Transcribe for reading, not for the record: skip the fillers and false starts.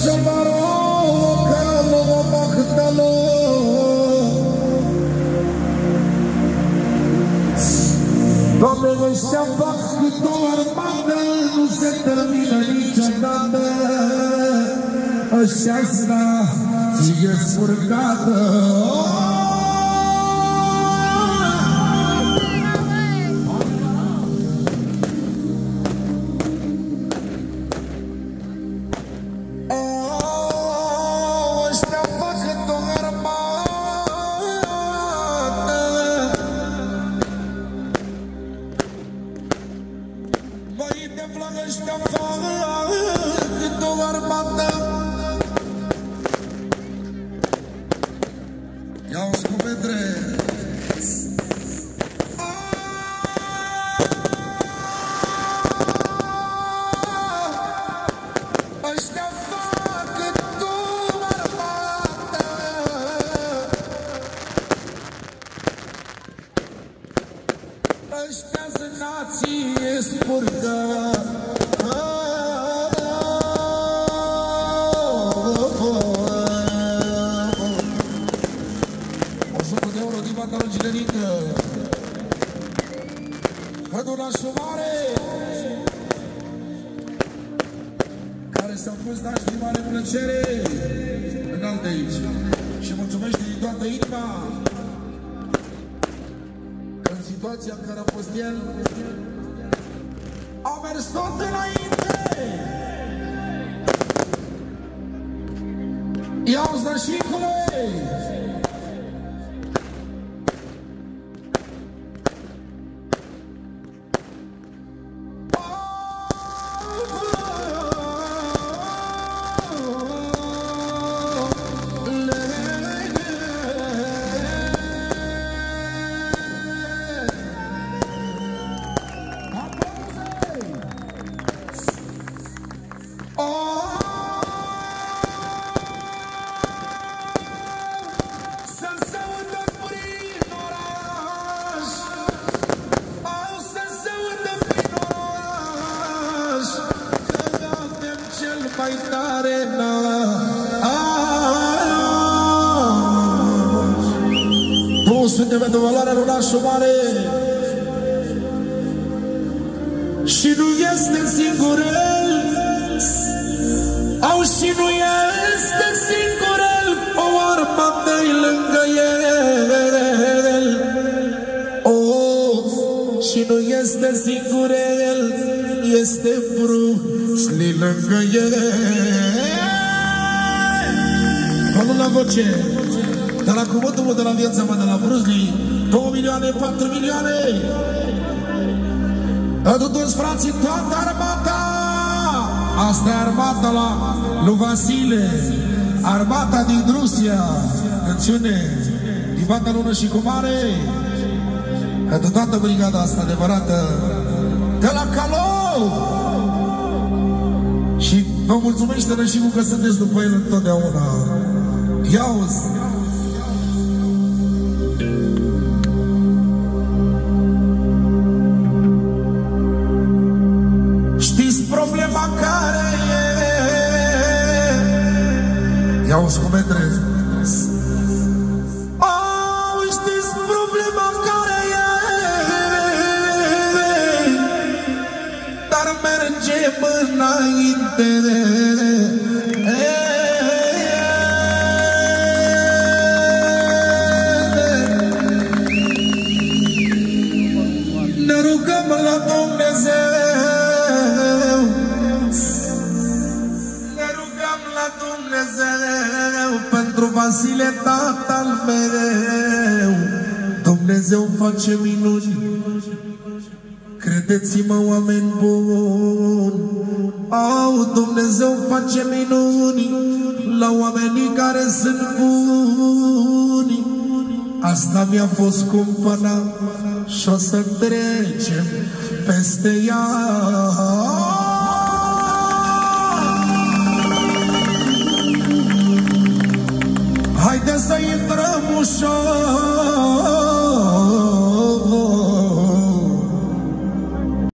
Doamne, ăștia fac cât o armată, nu se termină niciodată. Ăștia-sta fie spurgată. Ăștia-s nație spurgă. Pădurașul mare care s-a pus dași din mare plăcere înalt de aici și mulțumește din toată inima că în situația în care a fost el a mers tot înainte. Ia-uzi, nășicule! Mai tare nu suntem pentru valoarea lui Nașul Mare și nu este singur el, au și nu este singur el, o armată-i lângă el, și nu este singur el, este Bruce lângă el. Până la voce, de la cuvântul meu, de la viața mea, de la Bruce Lee, 2 milioane, 4 milioane. Pentru toți frații, toată armata. Asta e armata lui Vasile, armata din Rusia. Canțiune din Banda Lună și cu Mare. Pentru toată brigada asta adevărată de la Calou. Și vă mulțumește Rășicu că sunteți după el întotdeauna. Ia-uzi! Știți problema care e? Ia-uzi cum metrezi. Știți problema care e? Dar mergem înainte. Ne rugăm la Dumnezeu, ne rugăm la Dumnezeu pentru Vasile, tatăl meu. Dumnezeu face minuni, credeți-mă, oameni buni. Dumnezeu face minuni la oamenii care sunt buni. Asta mi-a fost cumpăna și o să trecem peste ea. Haideți să intrăm ușor